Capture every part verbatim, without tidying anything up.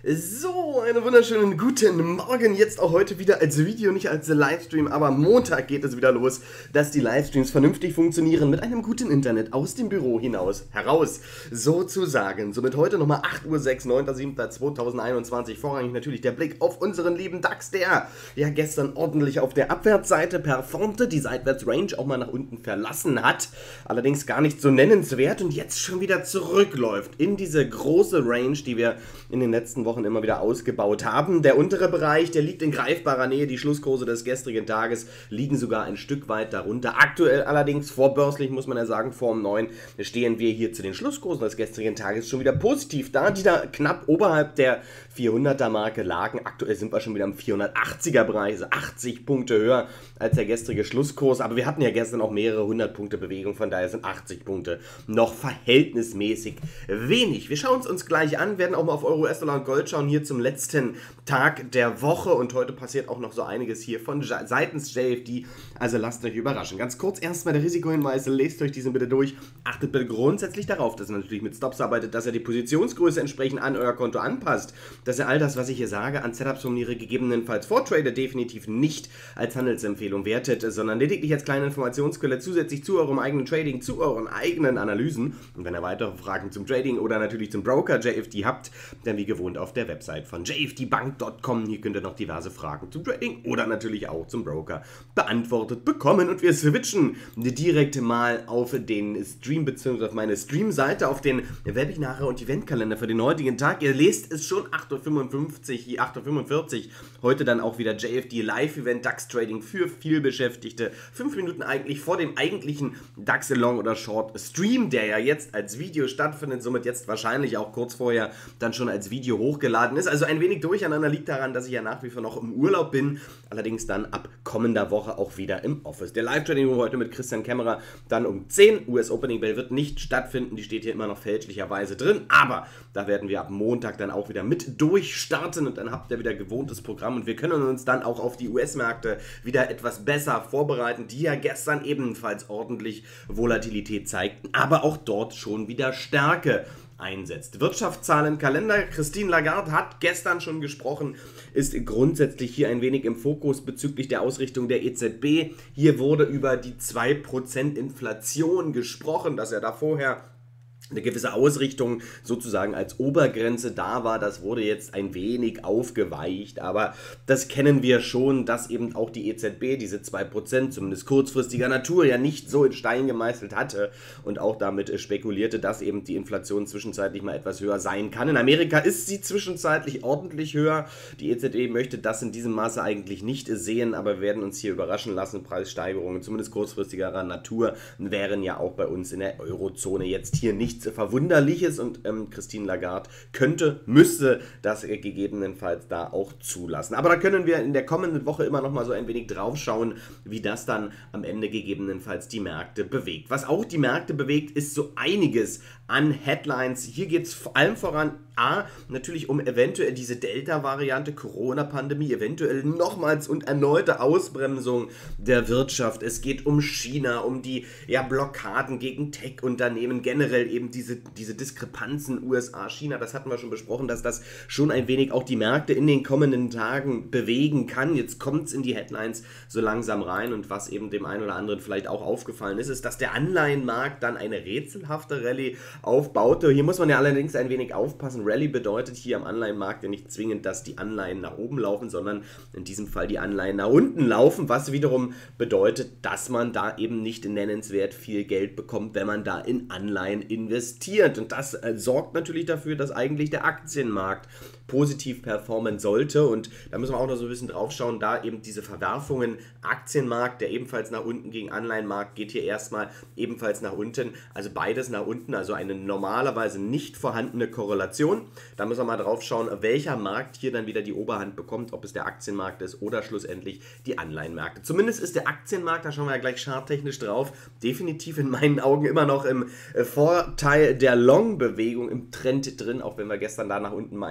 So, einen wunderschönen guten Morgen, jetzt auch heute wieder als Video, nicht als Livestream, aber Montag geht es wieder los, dass die Livestreams vernünftig funktionieren mit einem guten Internet aus dem Büro hinaus, heraus, sozusagen. Somit heute nochmal acht Uhr sechs, neunter siebter zweitausendeinundzwanzig, vorrangig natürlich der Blick auf unseren lieben DAX, der ja gestern ordentlich auf der Abwärtsseite performte, die Seitwärtsrange auch mal nach unten verlassen hat, allerdings gar nicht so nennenswert und jetzt schon wieder zurückläuft in diese große Range, die wir in den letzten Wochen immer wieder ausgebaut haben. Der untere Bereich, der liegt in greifbarer Nähe. Die Schlusskurse des gestrigen Tages liegen sogar ein Stück weit darunter. Aktuell allerdings vorbörslich, muss man ja sagen, vor um neun stehen wir hier zu den Schlusskursen des gestrigen Tages schon wieder positiv da, die da knapp oberhalb der vierhunderter Marke lagen. Aktuell sind wir schon wieder im vierhundertachtziger Bereich, also achtzig Punkte höher als der gestrige Schlusskurs. Aber wir hatten ja gestern auch mehrere hundert Punkte Bewegung, von daher sind achtzig Punkte noch verhältnismäßig wenig. Wir schauen es uns gleich an, werden auch mal auf Euro, U S Dollar und Gold schauen, hier zum letzten Tag der Woche, und heute passiert auch noch so einiges hier von seitens J F D, also lasst euch überraschen. Ganz kurz erstmal der Risikohinweis, lest euch diesen bitte durch, achtet bitte grundsätzlich darauf, dass ihr natürlich mit Stops arbeitet, dass ihr die Positionsgröße entsprechend an euer Konto anpasst, dass ihr all das, was ich hier sage, an Setups formuliere, gegebenenfalls vortrade, definitiv nicht als Handelsempfehlung wertet, sondern lediglich als kleine Informationsquelle zusätzlich zu eurem eigenen Trading, zu euren eigenen Analysen. Und wenn ihr weitere Fragen zum Trading oder natürlich zum Broker J F D habt, dann wie gewohnt auf der Website von j f d bank punkt com. Hier könnt ihr noch diverse Fragen zum Trading oder natürlich auch zum Broker beantwortet bekommen. Und wir switchen direkt mal auf den Stream bzw. auf meine Stream-Seite, auf den Webinare und Eventkalender für den heutigen Tag. Ihr lest es schon, acht Uhr fünfundfünfzig, acht Uhr fünfundvierzig, heute dann auch wieder J F D Live-Event, DAX-Trading für vielbeschäftigte. Fünf Minuten eigentlich vor dem eigentlichen DAX Long oder Short Stream, der ja jetzt als Video stattfindet, somit jetzt wahrscheinlich auch kurz vorher dann schon als Video hochgeladen ist. Also ein wenig Durcheinander liegt daran, dass ich ja nach wie vor noch im Urlaub bin, allerdings dann ab kommender Woche auch wieder im Office. Der Live-Trading heute mit Christian Kämmerer dann um zehn. U S Opening Bell wird nicht stattfinden, die steht hier immer noch fälschlicherweise drin, aber da werden wir ab Montag dann auch wieder mit durchstarten und dann habt ihr wieder gewohntes Programm und wir können uns dann auch auf die U S-Märkte wieder etwas besser vorbereiten, die ja gestern ebenfalls ordentlich Volatilität zeigten, aber auch dort schon wieder Stärke einsetzt. Wirtschaftszahlenkalender, Christine Lagarde hat gestern schon gesprochen, ist grundsätzlich hier ein wenig im Fokus bezüglich der Ausrichtung der E Z B. Hier wurde über die zwei Prozent Inflation gesprochen, dass er da vorher eine gewisse Ausrichtung sozusagen als Obergrenze da war. Das wurde jetzt ein wenig aufgeweicht, aber das kennen wir schon, dass eben auch die E Z B diese zwei Prozent zumindest kurzfristiger Natur ja nicht so in Stein gemeißelt hatte und auch damit spekulierte, dass eben die Inflation zwischenzeitlich mal etwas höher sein kann. In Amerika ist sie zwischenzeitlich ordentlich höher. Die E Z B möchte das in diesem Maße eigentlich nicht sehen, aber wir werden uns hier überraschen lassen. Preissteigerungen zumindest kurzfristigerer Natur wären ja auch bei uns in der Eurozone jetzt hier nicht Verwunderliches und ähm, Christine Lagarde könnte, müsste das äh, gegebenenfalls da auch zulassen. Aber da können wir in der kommenden Woche immer noch mal so ein wenig drauf schauen, wie das dann am Ende gegebenenfalls die Märkte bewegt. Was auch die Märkte bewegt, ist so einiges an Headlines. Hier geht es vor allem voran A, natürlich um eventuell diese Delta-Variante, Corona-Pandemie, eventuell nochmals und erneute Ausbremsung der Wirtschaft. Es geht um China, um die ja, Blockaden gegen Tech-Unternehmen, generell eben diese, diese Diskrepanzen U S A, China, das hatten wir schon besprochen, dass das schon ein wenig auch die Märkte in den kommenden Tagen bewegen kann. Jetzt kommt es in die Headlines so langsam rein und was eben dem einen oder anderen vielleicht auch aufgefallen ist, ist, dass der Anleihenmarkt dann eine rätselhafte Rallye aufbaute. Hier muss man ja allerdings ein wenig aufpassen. Rallye bedeutet hier am Anleihenmarkt ja nicht zwingend, dass die Anleihen nach oben laufen, sondern in diesem Fall die Anleihen nach unten laufen, was wiederum bedeutet, dass man da eben nicht nennenswert viel Geld bekommt, wenn man da in Anleihen investiert. Und das äh, sorgt natürlich dafür, dass eigentlich der Aktienmarkt positiv performen sollte. Und da müssen wir auch noch so ein bisschen drauf schauen, da eben diese Verwerfungen, Aktienmarkt, der ebenfalls nach unten ging, Anleihenmarkt geht hier erstmal ebenfalls nach unten, also beides nach unten, also eine normalerweise nicht vorhandene Korrelation. Da müssen wir mal drauf schauen, welcher Markt hier dann wieder die Oberhand bekommt, ob es der Aktienmarkt ist oder schlussendlich die Anleihenmärkte. Zumindest ist der Aktienmarkt, da schauen wir ja gleich charttechnisch drauf, definitiv in meinen Augen immer noch im Vorteil der Long-Bewegung, im Trend drin, auch wenn wir gestern da nach unten mal ein wenig über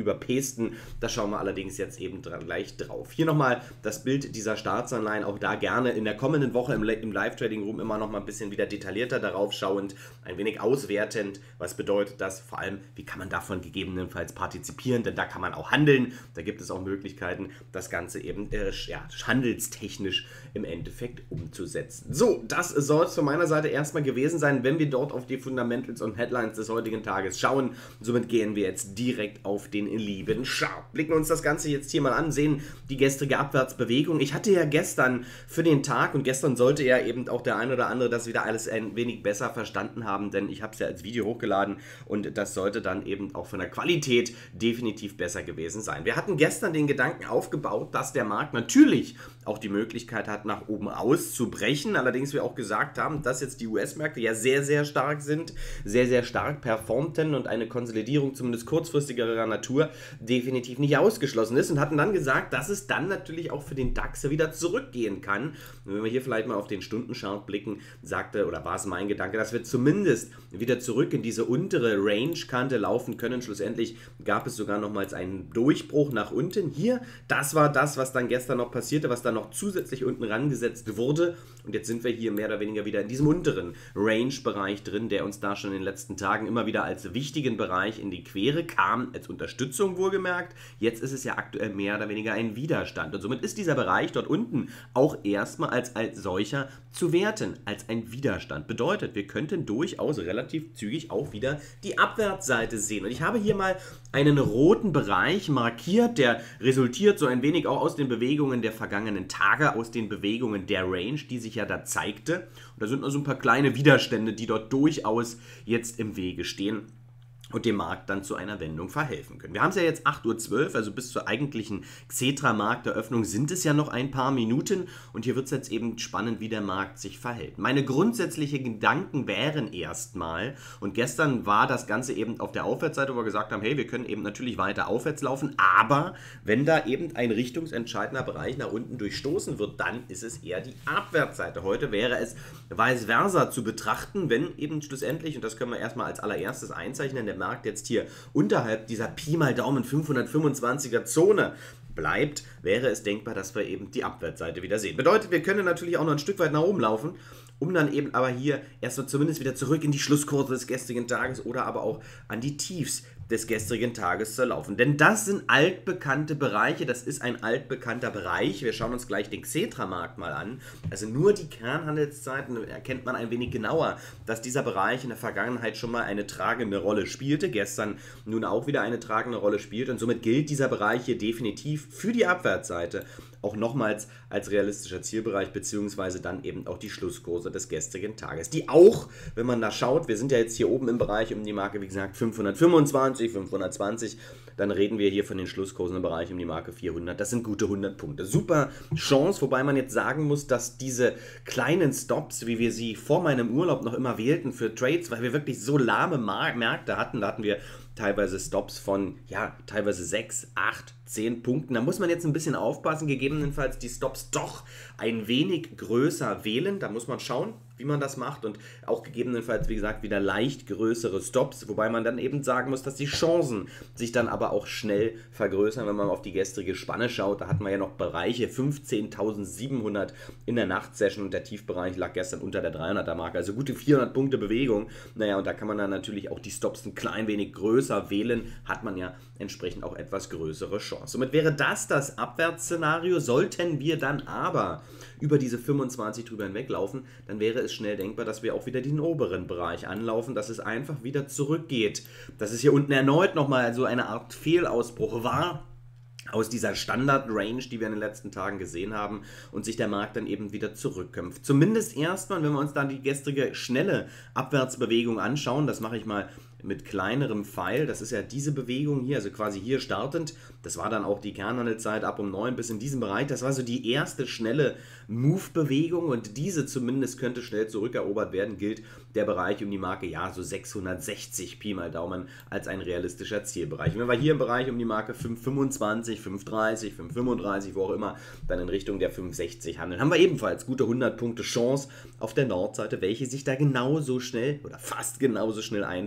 überpasten. Da schauen wir allerdings jetzt eben gleich drauf. Hier nochmal das Bild dieser Staatsanleihen, auch da gerne in der kommenden Woche im, im Live-Trading-Room immer noch mal ein bisschen wieder detaillierter darauf schauend, ein wenig auswertend. Was bedeutet das? Vor allem, wie kann man davon gegebenenfalls partizipieren? Denn da kann man auch handeln. Da gibt es auch Möglichkeiten, das Ganze eben äh, ja, handelstechnisch im Endeffekt umzusetzen. So, das soll es von meiner Seite erstmal gewesen sein, wenn wir dort auf die Fundamentals und Headlines des heutigen Tages schauen. Somit gehen wir jetzt direkt auf den lieben Chart. Blicken wir uns das Ganze jetzt hier mal an, sehen die gestrige Abwärtsbewegung. Ich hatte ja gestern für den Tag, und gestern sollte ja eben auch der ein oder andere das wieder alles ein wenig besser verstanden haben, denn ich habe es ja als Video hochgeladen und das sollte dann eben auch von der Qualität definitiv besser gewesen sein. Wir hatten gestern den Gedanken aufgebaut, dass der Markt natürlich auch die Möglichkeit hat, nach oben auszubrechen. Allerdings wir auch gesagt haben, dass jetzt die U S-Märkte ja sehr, sehr stark sind, sehr, sehr stark performten und eine Konsolidierung zumindest kurzfristigerer Natur definitiv nicht ausgeschlossen ist und hatten dann gesagt, dass es dann natürlich auch für den DAX wieder zurückgehen kann. Und wenn wir hier vielleicht mal auf den Stundenchart blicken, sagte, oder war es mein Gedanke, dass wir zumindest wieder zurück in diese untere Range-Kante laufen können. Schlussendlich gab es sogar nochmals einen Durchbruch nach unten. Hier, das war das, was dann gestern noch passierte, was dann noch zusätzlich unten rangesetzt wurde. Und jetzt sind wir hier mehr oder weniger wieder in diesem unteren Range-Bereich drin, der uns da schon in den letzten Tagen immer wieder als wichtigen Bereich in die Quere kam, als Unterstützung wohlgemerkt. Jetzt ist es ja aktuell mehr oder weniger ein Widerstand. Und somit ist dieser Bereich dort unten auch erstmal als, als solcher zu werten, als ein Widerstand. Bedeutet, wir könnten durchaus relativ zügig auch wieder die Abwärtsseite sehen. Und ich habe hier mal einen roten Bereich markiert, der resultiert so ein wenig auch aus den Bewegungen der vergangenen Tage, aus den Bewegungen der Range, die sich ja da zeigte. Und da sind noch so ein paar kleine Widerstände, die dort durchaus jetzt im Wege stehen und dem Markt dann zu einer Wendung verhelfen können. Wir haben es ja jetzt acht Uhr zwölf, also bis zur eigentlichen Xetra-Markteröffnung sind es ja noch ein paar Minuten und hier wird es jetzt eben spannend, wie der Markt sich verhält. Meine grundsätzlichen Gedanken wären erstmal, und gestern war das Ganze eben auf der Aufwärtsseite, wo wir gesagt haben, hey, wir können eben natürlich weiter aufwärts laufen, aber wenn da eben ein richtungsentscheidender Bereich nach unten durchstoßen wird, dann ist es eher die Abwärtsseite. Heute wäre es vice versa zu betrachten, wenn eben schlussendlich, und das können wir erstmal als allererstes einzeichnen, der Markt jetzt hier unterhalb dieser Pi mal Daumen fünfhundertfünfundzwanziger Zone bleibt, wäre es denkbar, dass wir eben die Abwärtsseite wieder sehen. Bedeutet, wir können natürlich auch noch ein Stück weit nach oben laufen, um dann eben aber hier erstmal zumindest wieder zurück in die Schlusskurse des gestrigen Tages oder aber auch an die Tiefs des gestrigen Tages zu laufen. Denn das sind altbekannte Bereiche, das ist ein altbekannter Bereich. Wir schauen uns gleich den Xetra-Markt mal an. Also nur die Kernhandelszeiten erkennt man ein wenig genauer, dass dieser Bereich in der Vergangenheit schon mal eine tragende Rolle spielte, gestern nun auch wieder eine tragende Rolle spielt und somit gilt dieser Bereich hier definitiv für die Abwärtsseite auch nochmals als realistischer Zielbereich, beziehungsweise dann eben auch die Schlusskurse des gestrigen Tages, die auch, wenn man da schaut, wir sind ja jetzt hier oben im Bereich um die Marke, wie gesagt, fünfhundertfünfundzwanzig, fünfhundertzwanzig, dann reden wir hier von den Schlusskursen im Bereich um die Marke vierhundert, das sind gute hundert Punkte. Super Chance, wobei man jetzt sagen muss, dass diese kleinen Stops, wie wir sie vor meinem Urlaub noch immer wählten für Trades, weil wir wirklich so lahme Mar- Märkte hatten, da hatten wir teilweise Stops von, ja, teilweise sechs, acht, zehn Punkten. Da muss man jetzt ein bisschen aufpassen, gegebenenfalls die Stops doch ein wenig größer wählen. Da muss man schauen, wie man das macht und auch gegebenenfalls, wie gesagt, wieder leicht größere Stops, wobei man dann eben sagen muss, dass die Chancen sich dann aber auch schnell vergrößern, wenn man auf die gestrige Spanne schaut. Da hatten wir ja noch Bereiche fünfzehntausendsiebenhundert in der Nachtsession und der Tiefbereich lag gestern unter der dreihunderter Marke, also gute vierhundert Punkte Bewegung. Naja, und da kann man dann natürlich auch die Stops ein klein wenig größer wählen, hat man ja entsprechend auch etwas größere Chance. Somit wäre das das Abwärtsszenario. Sollten wir dann aber über diese fünfundzwanzig drüber hinweglaufen, dann wäre es schnell denkbar, dass wir auch wieder den oberen Bereich anlaufen, dass es einfach wieder zurückgeht. Dass es hier unten erneut nochmal so eine Art Fehlausbruch war aus dieser Standard-Range, die wir in den letzten Tagen gesehen haben und sich der Markt dann eben wieder zurückkämpft. Zumindest erstmal, wenn wir uns dann die gestrige schnelle Abwärtsbewegung anschauen, das mache ich mal mit kleinerem Pfeil, das ist ja diese Bewegung hier, also quasi hier startend, das war dann auch die Kernhandelszeit ab um neun bis in diesem Bereich, das war so die erste schnelle Move-Bewegung und diese zumindest könnte schnell zurückerobert werden, gilt der Bereich um die Marke, ja, so sechshundertsechzig Pi mal Daumen als ein realistischer Zielbereich. Wenn wir hier im Bereich um die Marke fünf fünfundzwanzig, fünf dreißig, fünf fünfunddreißig, wo auch immer, dann in Richtung der fünf sechzig handeln, haben wir ebenfalls gute hundert Punkte Chance auf der Nordseite, welche sich da genauso schnell oder fast genauso schnell einzahlen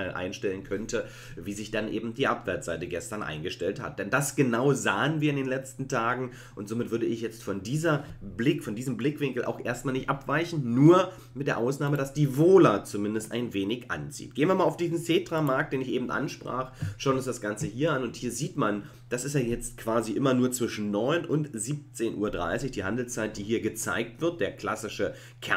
einstellen könnte, wie sich dann eben die Abwärtsseite gestern eingestellt hat. Denn das genau sahen wir in den letzten Tagen und somit würde ich jetzt von dieser Blick, von diesem Blickwinkel auch erstmal nicht abweichen, nur mit der Ausnahme, dass die Vola zumindest ein wenig anzieht. Gehen wir mal auf diesen Xetra-Markt, den ich eben ansprach, schauen uns das Ganze hier an und hier sieht man, das ist ja jetzt quasi immer nur zwischen neun und siebzehn Uhr dreißig, die Handelszeit, die hier gezeigt wird, der klassische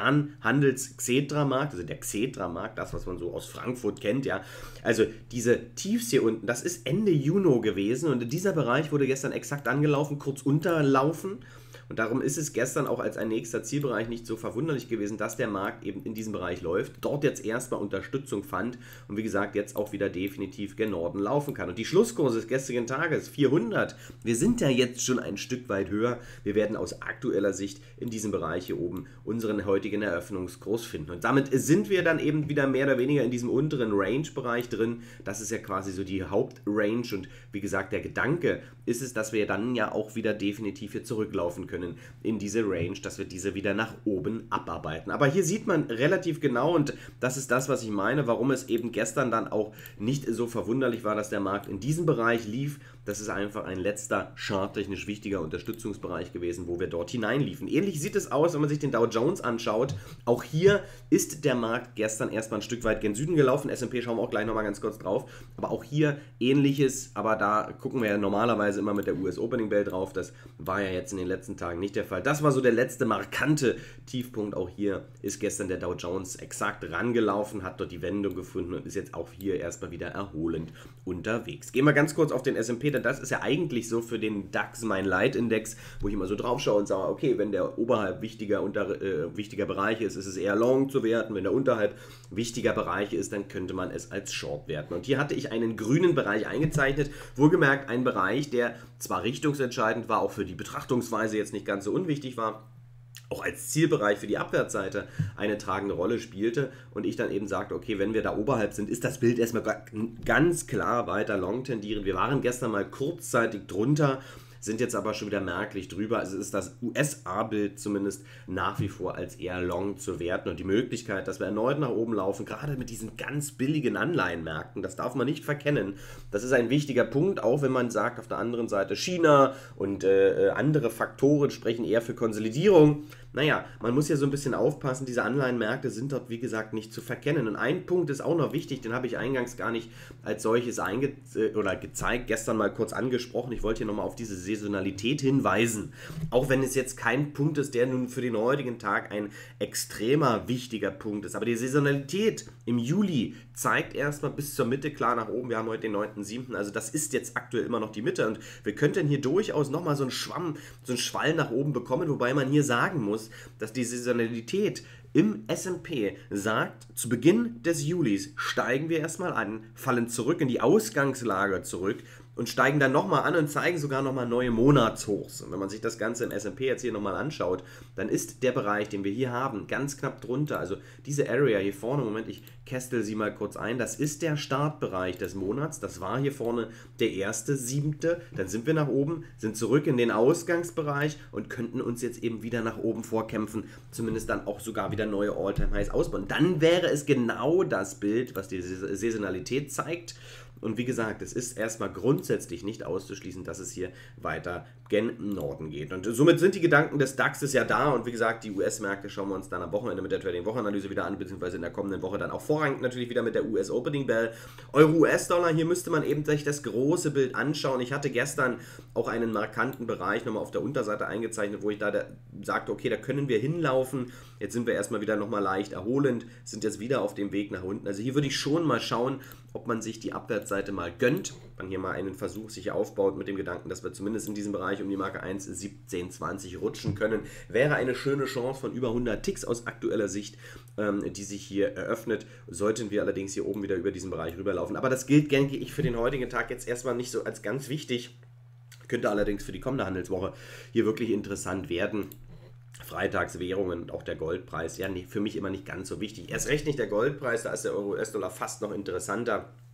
Kernhandels-Xetra-Markt, also der Xetra-Markt, das, was man so aus Frankfurt kennt, ja. Also diese Tiefs hier unten, das ist Ende Juni gewesen und dieser Bereich wurde gestern exakt angelaufen, kurz unterlaufen. Und darum ist es gestern auch als ein nächster Zielbereich nicht so verwunderlich gewesen, dass der Markt eben in diesem Bereich läuft, dort jetzt erstmal Unterstützung fand und wie gesagt jetzt auch wieder definitiv gen Norden laufen kann. Und die Schlusskurse des gestrigen Tages, vierhundert, wir sind ja jetzt schon ein Stück weit höher. Wir werden aus aktueller Sicht in diesem Bereich hier oben unseren heutigen Eröffnungskurs finden. Und damit sind wir dann eben wieder mehr oder weniger in diesem unteren Range-Bereich drin. Das ist ja quasi so die Hauptrange und wie gesagt, der Gedanke ist es, dass wir dann ja auch wieder definitiv hier zurücklaufen können in diese Range, dass wir diese wieder nach oben abarbeiten. Aber hier sieht man relativ genau und das ist das, was ich meine, warum es eben gestern dann auch nicht so verwunderlich war, dass der Markt in diesem Bereich lief. Das ist einfach ein letzter charttechnisch wichtiger Unterstützungsbereich gewesen, wo wir dort hineinliefen. Ähnlich sieht es aus, wenn man sich den Dow Jones anschaut. Auch hier ist der Markt gestern erstmal ein Stück weit gen Süden gelaufen. S und P schauen wir auch gleich nochmal ganz kurz drauf. Aber auch hier ähnliches, aber da gucken wir ja normalerweise immer mit der U S Opening Bell drauf. Das war ja jetzt in den letzten Tagen nicht der Fall. Das war so der letzte markante Tiefpunkt. Auch hier ist gestern der Dow Jones exakt rangelaufen, hat dort die Wendung gefunden und ist jetzt auch hier erstmal wieder erholend unterwegs. Gehen wir ganz kurz auf den S und P, denn das ist ja eigentlich so für den DAX mein Leitindex, wo ich immer so drauf schaue und sage, okay, wenn der oberhalb wichtiger, unter, äh, wichtiger Bereiche ist, ist es eher Long zu werten. Wenn der unterhalb wichtiger Bereiche ist, dann könnte man es als Short werten. Und hier hatte ich einen grünen Bereich eingezeichnet, wohlgemerkt ein Bereich, der zwar richtungsentscheidend war, auch für die Betrachtungsweise jetzt nicht ganz so unwichtig war, auch als Zielbereich für die Abwärtsseite eine tragende Rolle spielte und ich dann eben sagte, okay, wenn wir da oberhalb sind, ist das Bild erstmal ganz klar weiter long tendieren. Wir waren gestern mal kurzzeitig drunter, sind jetzt aber schon wieder merklich drüber. Also ist das U S A-Bild zumindest nach wie vor als eher long zu werten. Und die Möglichkeit, dass wir erneut nach oben laufen, gerade mit diesen ganz billigen Anleihenmärkten, das darf man nicht verkennen. Das ist ein wichtiger Punkt, auch wenn man sagt, auf der anderen Seite China und äh, andere Faktoren sprechen eher für Konsolidierung. Naja, man muss ja so ein bisschen aufpassen, diese Anleihenmärkte sind dort, wie gesagt, nicht zu verkennen. Und ein Punkt ist auch noch wichtig, den habe ich eingangs gar nicht als solches einge oder gezeigt, gestern mal kurz angesprochen. Ich wollte hier nochmal auf diese Saisonalität hinweisen. Auch wenn es jetzt kein Punkt ist, der nun für den heutigen Tag ein extremer wichtiger Punkt ist. Aber die Saisonalität im Juli zeigt erstmal bis zur Mitte klar nach oben. Wir haben heute den neunten siebten Also das ist jetzt aktuell immer noch die Mitte. Und wir könnten hier durchaus nochmal so einen Schwamm, so einen Schwall nach oben bekommen, wobei man hier sagen muss, dass die Saisonalität im S und P sagt, zu Beginn des Julis steigen wir erstmal an, fallen zurück in die Ausgangslage zurück und steigen dann nochmal an und zeigen sogar nochmal neue Monatshochs. Und wenn man sich das Ganze im S und P jetzt hier nochmal anschaut, dann ist der Bereich, den wir hier haben, ganz knapp drunter. Also diese Area hier vorne, Moment, ich kästel sie mal kurz ein, das ist der Startbereich des Monats. Das war hier vorne der erste siebte Dann sind wir nach oben, sind zurück in den Ausgangsbereich und könnten uns jetzt eben wieder nach oben vorkämpfen, zumindest dann auch sogar wieder neue All-Time-Highs ausbauen. Dann wäre es genau das Bild, was die Saisonalität zeigt. Und wie gesagt, es ist erstmal grundsätzlich nicht auszuschließen, dass es hier weiter gen Norden geht. Und somit sind die Gedanken des DAXes ja da. Und wie gesagt, die U S-Märkte schauen wir uns dann am Wochenende mit der Trading-Wochenanalyse wieder an, beziehungsweise in der kommenden Woche dann auch vorrangig natürlich wieder mit der U S Opening Bell. Euro-U S-Dollar, hier müsste man eben sich das große Bild anschauen. Ich hatte gestern auch einen markanten Bereich nochmal auf der Unterseite eingezeichnet, wo ich da da sagte, okay, da können wir hinlaufen. Jetzt sind wir erstmal wieder nochmal leicht erholend, sind jetzt wieder auf dem Weg nach unten. Also hier würde ich schon mal schauen, ob man sich die Abwärtsseite mal gönnt, man hier mal einen Versuch sich aufbaut mit dem Gedanken, dass wir zumindest in diesem Bereich um die Marke eins Komma siebzehn zwanzig rutschen können. Wäre eine schöne Chance von über hundert Ticks aus aktueller Sicht, ähm, die sich hier eröffnet. Sollten wir allerdings hier oben wieder über diesen Bereich rüberlaufen. Aber das gilt, denke ich, für den heutigen Tag jetzt erstmal nicht so als ganz wichtig. Könnte allerdings für die kommende Handelswoche hier wirklich interessant werden. Freitagswährungen und auch der Goldpreis, ja, nee, für mich immer nicht ganz so wichtig. Erst recht nicht der Goldpreis, da ist der Euro-U S-Dollar fast noch interessanter.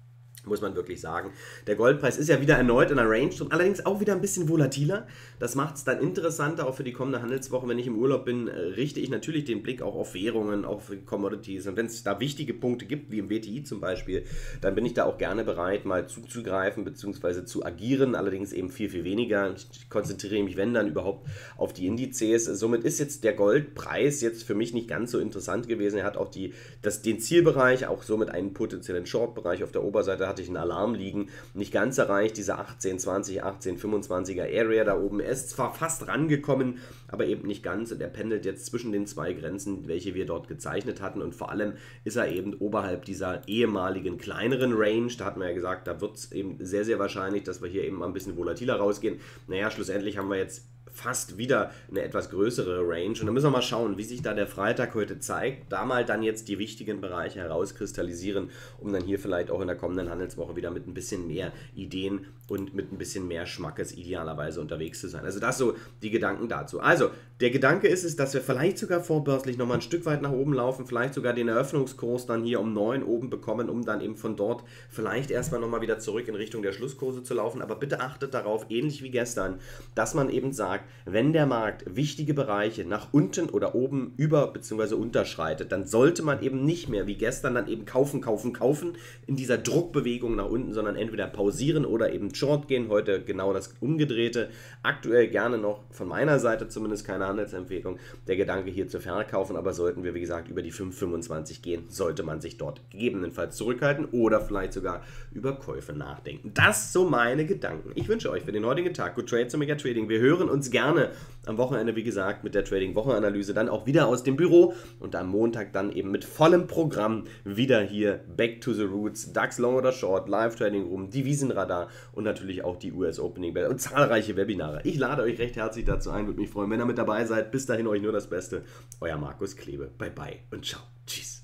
muss man wirklich sagen. Der Goldpreis ist ja wieder erneut in der Range drin, allerdings auch wieder ein bisschen volatiler. Das macht es dann interessanter, auch für die kommende Handelswoche. Wenn ich im Urlaub bin, richte ich natürlich den Blick auch auf Währungen, auf Commodities. Und wenn es da wichtige Punkte gibt, wie im W T I zum Beispiel, dann bin ich da auch gerne bereit, mal zuzugreifen bzw. zu agieren. Allerdings eben viel, viel weniger. Ich konzentriere mich, wenn dann überhaupt, auf die Indizes. Somit ist jetzt der Goldpreis jetzt für mich nicht ganz so interessant gewesen. Er hat auch die, das, den Zielbereich, auch somit einen potenziellen Short-Bereich auf der Oberseite hat einen Alarm liegen, nicht ganz erreicht, diese achtzehn zwanzig, achtzehn fünfundzwanziger Area da oben. Er ist zwar fast rangekommen, aber eben nicht ganz und er pendelt jetzt zwischen den zwei Grenzen, welche wir dort gezeichnet hatten und vor allem ist er eben oberhalb dieser ehemaligen kleineren Range, da hatten wir ja gesagt, da wird es eben sehr, sehr wahrscheinlich, dass wir hier eben mal ein bisschen volatiler rausgehen. Naja, schlussendlich haben wir jetzt fast wieder eine etwas größere Range und dann müssen wir mal schauen, wie sich da der Freitag heute zeigt, da mal dann jetzt die wichtigen Bereiche herauskristallisieren, um dann hier vielleicht auch in der kommenden Handelswoche wieder mit ein bisschen mehr Ideen und mit ein bisschen mehr Schmackes idealerweise unterwegs zu sein. Also das so die Gedanken dazu. Also der Gedanke ist es, dass wir vielleicht sogar vorbörslich nochmal ein Stück weit nach oben laufen, vielleicht sogar den Eröffnungskurs dann hier um neun oben bekommen, um dann eben von dort vielleicht erstmal nochmal wieder zurück in Richtung der Schlusskurse zu laufen. Aber bitte achtet darauf, ähnlich wie gestern, dass man eben sagt, wenn der Markt wichtige Bereiche nach unten oder oben über bzw. unterschreitet, dann sollte man eben nicht mehr wie gestern dann eben kaufen, kaufen, kaufen in dieser Druckbewegung nach unten, sondern entweder pausieren oder eben Short gehen. Heute genau das Umgedrehte. Aktuell gerne noch von meiner Seite zumindest keine Handelsempfehlung. Der Gedanke hier zu verkaufen, aber sollten wir wie gesagt über die fünf Komma fünfundzwanzig gehen, sollte man sich dort gegebenenfalls zurückhalten oder vielleicht sogar über Käufe nachdenken. Das so meine Gedanken. Ich wünsche euch für den heutigen Tag Good Trades und Mega Trading. Wir hören uns gerne am Wochenende, wie gesagt, mit der Trading-Wochenanalyse dann auch wieder aus dem Büro und am Montag dann eben mit vollem Programm wieder hier Back to the Roots, DAX Long oder Short, Live-Trading Room, Devisenradar und natürlich auch die U S Opening Bell und zahlreiche Webinare. Ich lade euch recht herzlich dazu ein, würde mich freuen, wenn ihr mit dabei seid. Bis dahin euch nur das Beste. Euer Markus Klebe. Bye bye und ciao. Tschüss.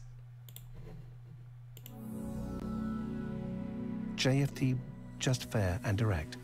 J F T, just fair and direct.